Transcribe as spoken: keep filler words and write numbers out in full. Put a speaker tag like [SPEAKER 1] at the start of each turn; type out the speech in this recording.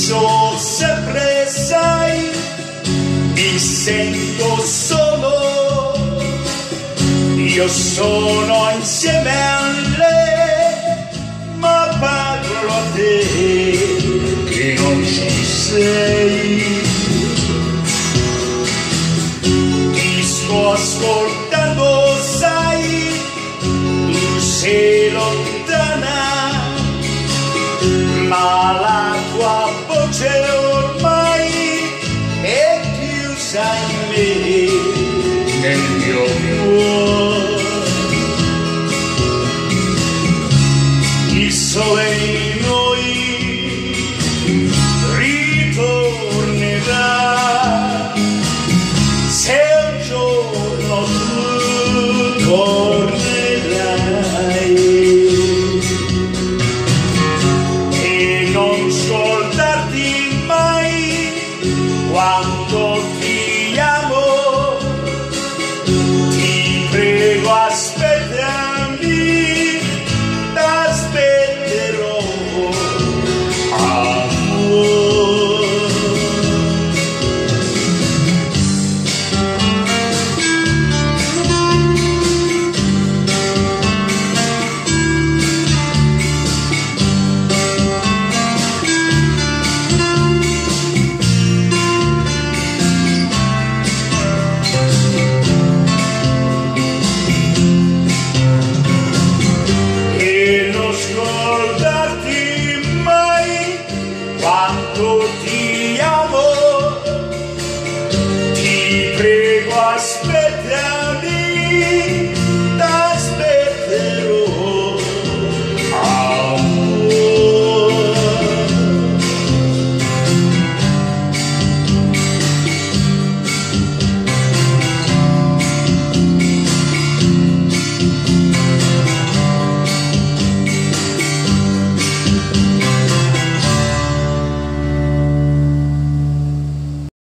[SPEAKER 1] so sempre, sai, mi sento solo, io sono insieme a lei, ma parlo a te che non ci sei. Ti sto ascoltando, sai, tu sei lontana, ma la tua voce ormai è chiusa in me, nel mio cuore. Il sole